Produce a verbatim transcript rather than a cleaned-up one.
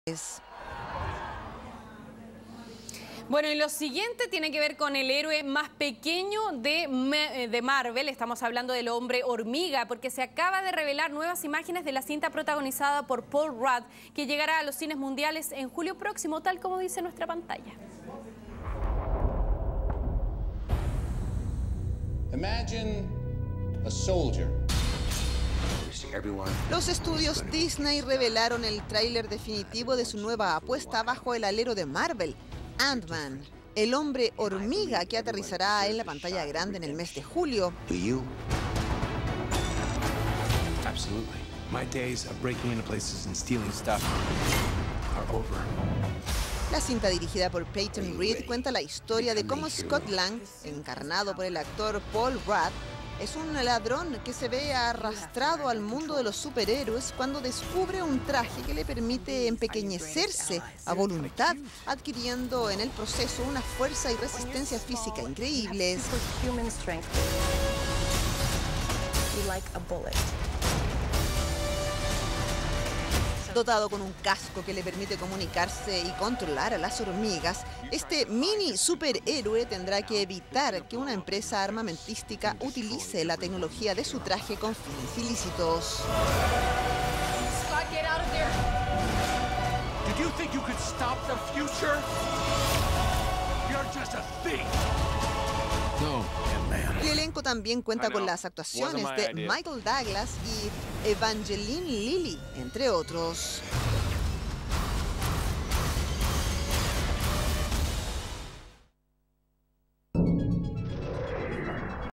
Bueno, y lo siguiente tiene que ver con el héroe más pequeño de, de Marvel. Estamos hablando del hombre hormiga, porque se acaba de revelar nuevas imágenes de la cinta protagonizada por Paul Rudd, que llegará a los cines mundiales en julio próximo, tal como dice nuestra pantalla. Imagine a soldier. Los estudios Disney revelaron el tráiler definitivo de su nueva apuesta bajo el alero de Marvel, Ant-Man, el hombre hormiga que aterrizará en la pantalla grande en el mes de julio. La cinta, dirigida por Peyton Reed, cuenta la historia de cómo Scott Lang, encarnado por el actor Paul Rudd, es un ladrón que se ve arrastrado al mundo de los superhéroes cuando descubre un traje que le permite empequeñecerse a voluntad, adquiriendo en el proceso una fuerza y resistencia física increíbles. Dotado con un casco que le permite comunicarse y controlar a las hormigas, este mini superhéroe tendrá que evitar que una empresa armamentística utilice la tecnología de su traje con fines ilícitos. Scott, get out of there. Did you think you could stop the future? You're just a thief. No. El elenco también cuenta con las actuaciones de Michael Douglas y Evangeline Lilly, entre otros.